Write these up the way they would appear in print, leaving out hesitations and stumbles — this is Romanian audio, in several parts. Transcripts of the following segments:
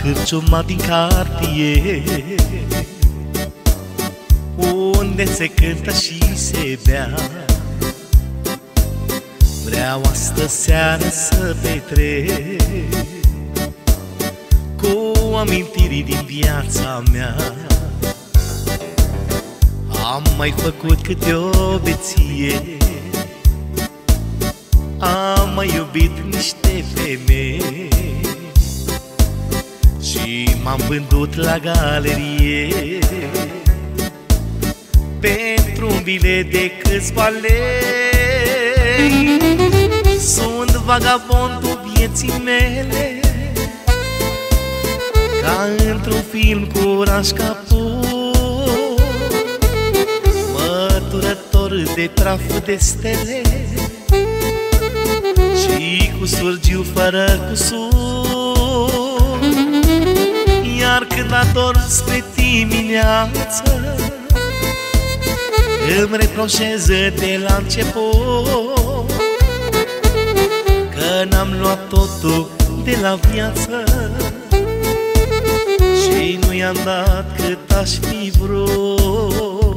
cârciuma din cartier, unde se cântă și se bea, vreau astă seară să petrec cu amintiri din viața mea. Am mai făcut câte o beție, am mai iubit niște femei și m-am vândut la galerie pentru un bilet de câțiva lei. Sunt vagabondul vieții mele, ca într-un film cu Raș Capur, măturător de praf de stele și cu surgiu fără cusur. Iar când adorm spre dimineață, îmi reproșez de la început că n-am luat totul de la viață și nu i-am dat cât aș fi vrut.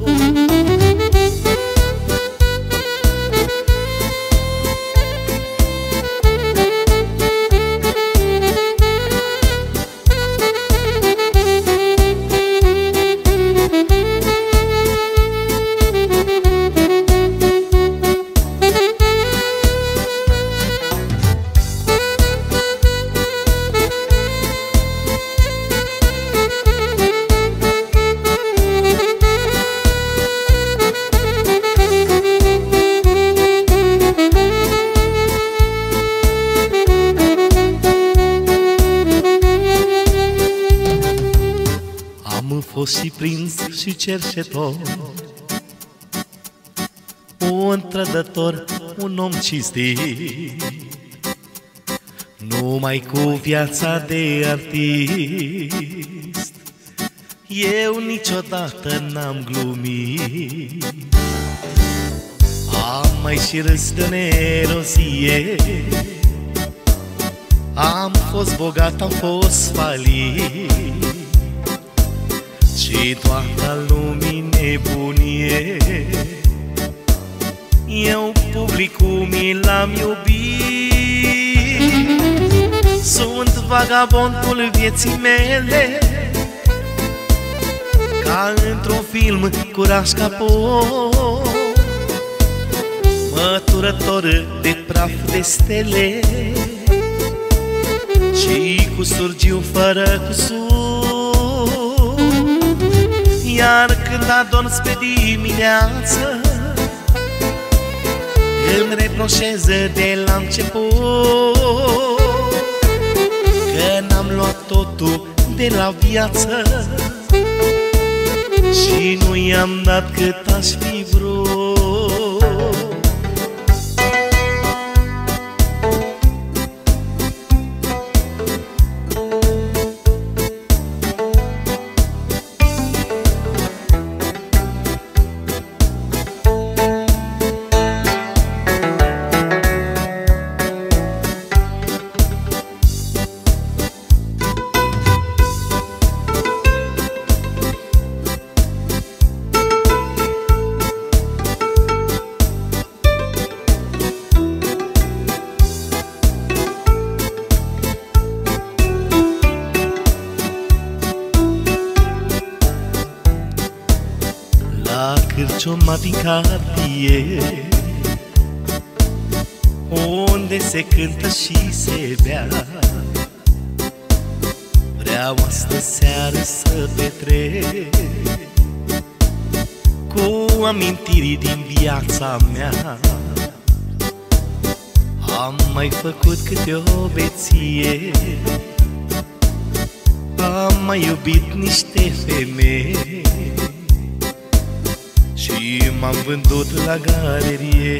Am fost și prins și cerșetor, un trădător, un om cinstit, numai cu viața de artist eu niciodată n-am glumit. Am mai și râs de nerozie, am fost bogat, am fost falit și toată lumii nebunie. Eu publicul mi l-am iubit. Sunt vagabondul vieții mele, ca într-un film cu Raș Capur, măturător de praf de stele și cu surgiu fără cusur. Iar când adorm spre dimineață, îmi reproșez de la început că n-am luat totul de la viață și nu i-am dat cât aș fi vrut. La cârciuma din cartier, unde se cântă și se bea, vreau astă seară să petrec cu amintiri din viața mea. Am mai făcut câte o beție, am mai iubit niște femei și m-am vândut la galerie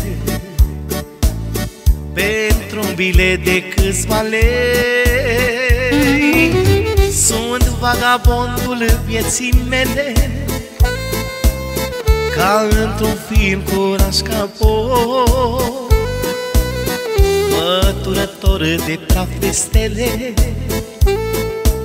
pentru un bilet de câțiva lei. Sunt vagabondul vieții mele, ca într-un film cu Raș Capur, măturător de praf de stele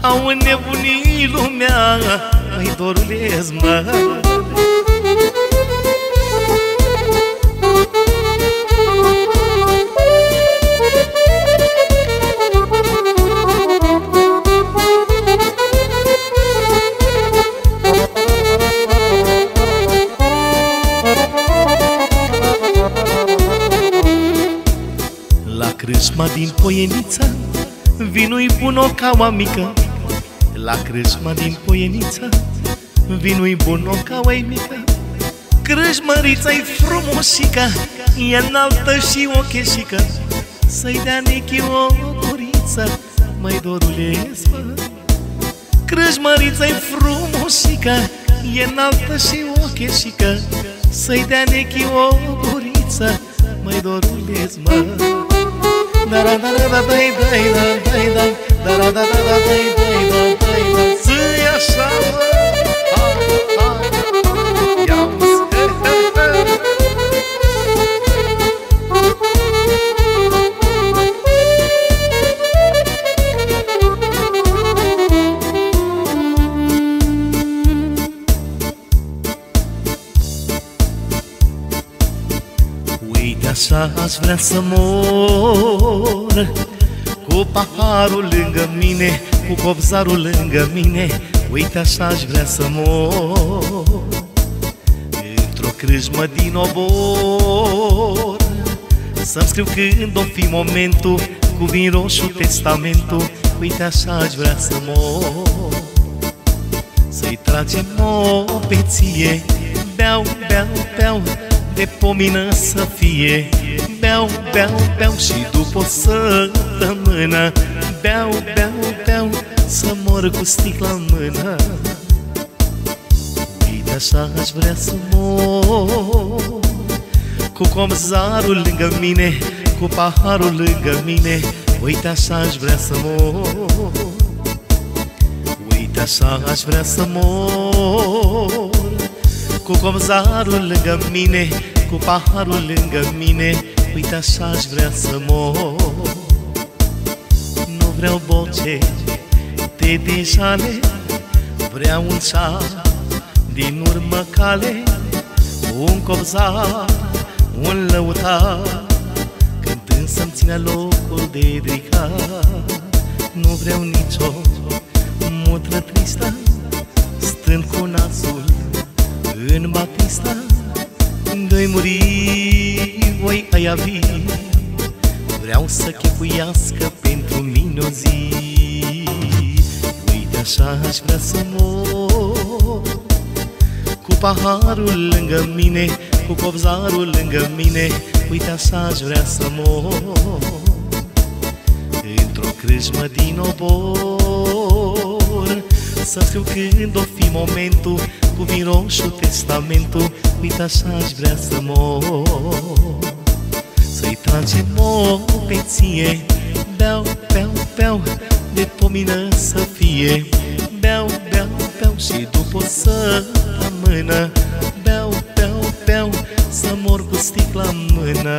au înnebunit lumea, măi dorule, mă. La crâșma din Poienița vinui bun o caua mică. La crâșma din Poienița vinui bun o caua mică. Crâșmărița-i frumosică, e înaltă și o cheșică. Să-i dea Nichi o guriță, măi dorule, mă. Crâșmărița-i frumosică, e înaltă și o cheșică. Să-i dea Nichi o guriță, măi dorule, mă. Da da da da da da da da da da da da da da. Zi așa, mă. Uite așa aș vrea să mor, cu paharul lângă mine, cu copzarul lângă mine. Uite așa aș vrea să mor, într-o crâșmă din obor. Să-mi scriu când o fi momentul, cu vin roșu testamentul. Uite așa aș vrea să mor, să-i tragem o peție. Beau, beau, beau, de pomină să fie. Beau, beau, beau și după o săptămână. Beau, beau, beau, să mor cu sticla în mână. Uite așa aș vrea să mor, cu copzarul lângă mine, cu paharul lângă mine. Uite așa aș vrea să mor, uite așa aș vrea să mor, cu copzarul lângă mine, cu paharul lângă mine. Uite așa aș vrea să mor. Nu vreau boce de dejale, vreau un ceas din urmă cale, un copzar, un lăutar, cântând să-mi țină locul de dricat. Nu vreau nicio mutră tristă, stând cu nasul în batista. Când-i muri, voi aia vii, vreau să chefuiască pentru mine o zi. Uite așa aș vrea să mor, cu paharul lângă mine, cu copzarul lângă mine. Uite așa aș vrea să mor, într-o crâșmă din obor. Să scriu când o fi momentul, cu vin roșu testamentul. Uite așa aș vrea să mor, să-i tragem o peție. Beau, beau, beau, de pomină să fie. Beau, beau, beau și după o săptămână. Beau, beau, beau, să mor cu sticla în mână.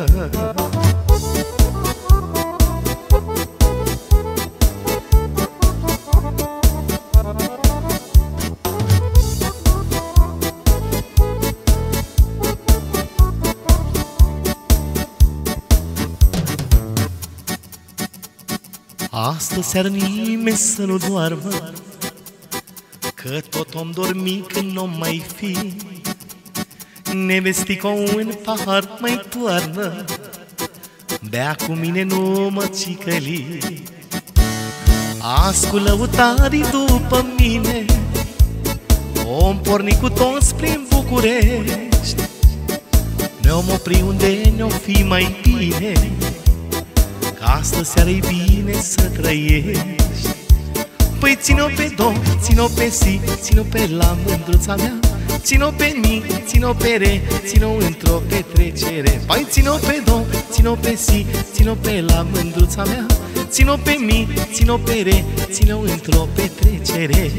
Astă seară nimeni să nu doarmă, că tot om dormi când n-o mai fi. Nevestico un pahar mai toarnă, bea cu mine, nu mă cicăli. Ascult lăutarii după mine, om porni cu toți prin București. Ne-om opri unde ne-o fi mai bine, că astă seară-i bine să trăiești. Păi țin-o pe do, țin-o pe si, țin-o pe la mândruța mea, țin-o pe mi, țin-o pe re, țin-o într-o petrecere. Păi țin-o pe do, țin-o pe si, țin-o pe la mândruța mea, țin-o pe mi, țin-o pe re, țin-o într-o petrecere.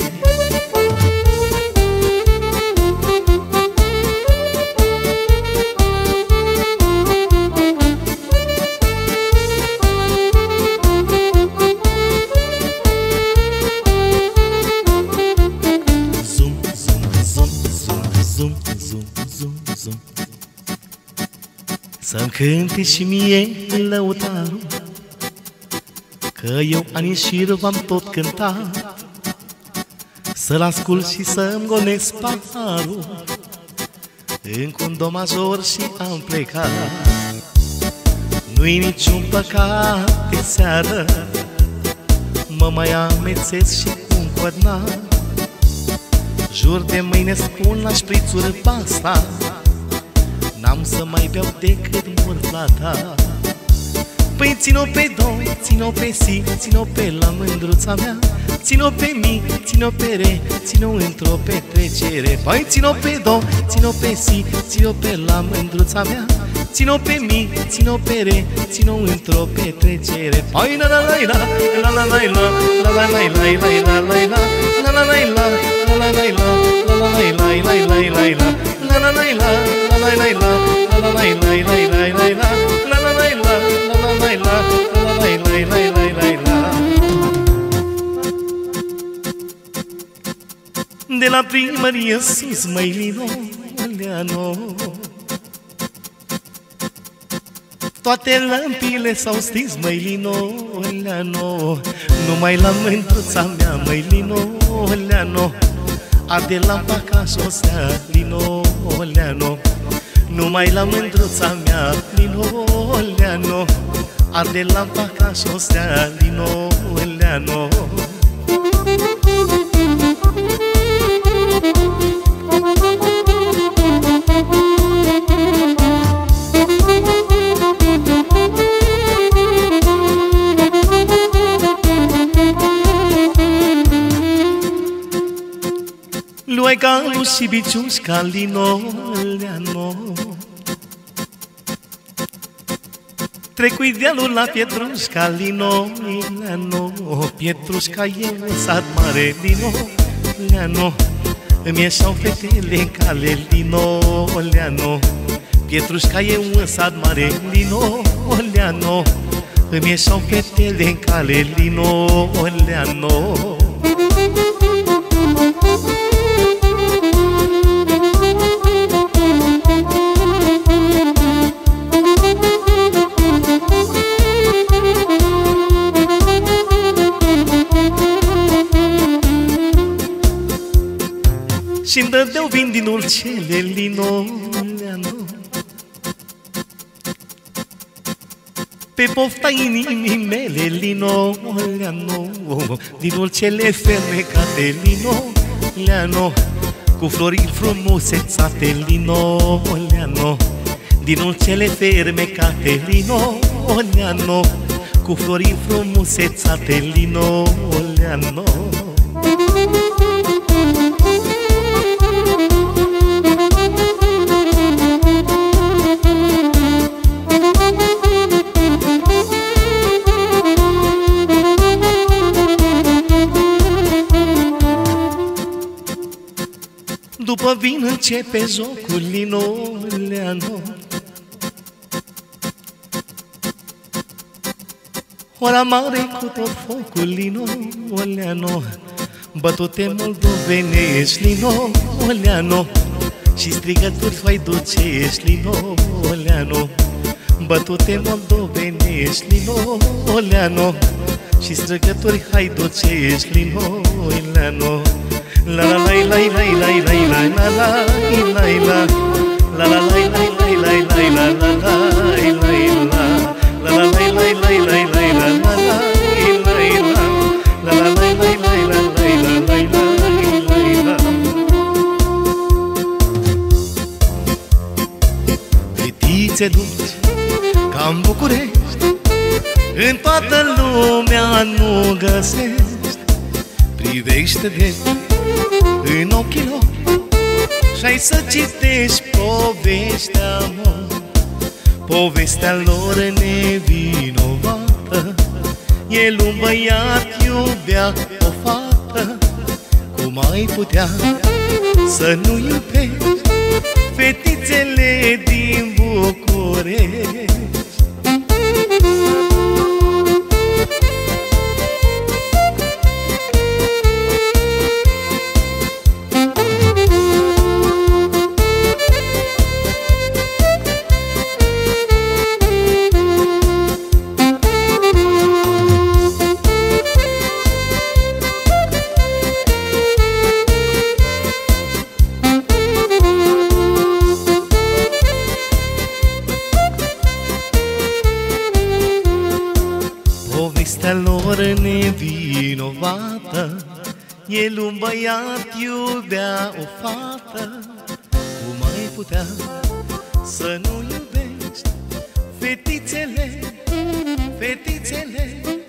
să-mi cânte și mie lăutarul, că eu ani șir v-am tot cântat, să-l ascult și să-mi gonesc paharul. Încă un do major și am plecat. Nu-i niciun păcat de seară, mă mai amețesc și cu-n codnat. Jur de mâine spun la șprițuri pasta, n-am să mai beau decât murla ta. Păi țin-o pe do, țin-o pe si, țin-o pe la mândruța mea, țin-o pe mi, țin-o pe re, țin-o într-o petrecere. Păi țin-o pe do, țin-o pe si, țin-o pe la mândruța mea, țin-o pe mi, țin-o pe re, țin-o într-o petrecere. Păi la la la la la la la la la la la la la la la la la la de la primărie sus, măilino, Oleano, toate lămpile s-au stins, măilino, Oleano. Numai la mândruța mea, măilino, Oleano, arde lampa ca șosea, Lino, Oleano. Numai la mândruța mea, Lino, Oleano, arde lampa ca șosea, Lino, Oleano. Luai galul și biciușca, Lino, Oleano, trecui dealul la Pietrușca, Lino, Oleano. Pietrușca e un sat mare, Lino, Oleano, îmi ieșau fetele în cale, Lino, Oleano. Pietrușca e un sat mare, Lino, Oleano, îmi ieșau fetele în cale, Lino, Oleano. Și-mi dădeau vin din urcele, Lino, Oleano, pe pofta inimii mele, Lino, Oleano. Din urcele fermecate, Lino, Oleano, cu flori frumusețate, Lino, Oleano. Din urcele fermecate, Lino, Oleano, cu flori frumusețate, Lino, Oleano. După vin începe jocul, Lino, Oleano, ora mare cu tot focul, Lino, Oleano. Bătute moldovenești, Lino, Oleano, și strigături haiducești, Lino, Oleano. Bătute moldovenești, Lino, Oleano, și strigături haiducești, Lino, Oleano. La la la la la la la la la la la la la la la la fetițe dulci ca-n București, în toată lumea nu găsești. Privește de în ochii lor și-ai să citești povestea lor, povestea lor nevinovată. El un băiat iubea o fată, cum ai putea să nu iubești fetițele din București? dragostea lor nevinovată. El un băiat iubea o fată. Cum ai putea să nu iubești fetițele, fetițele?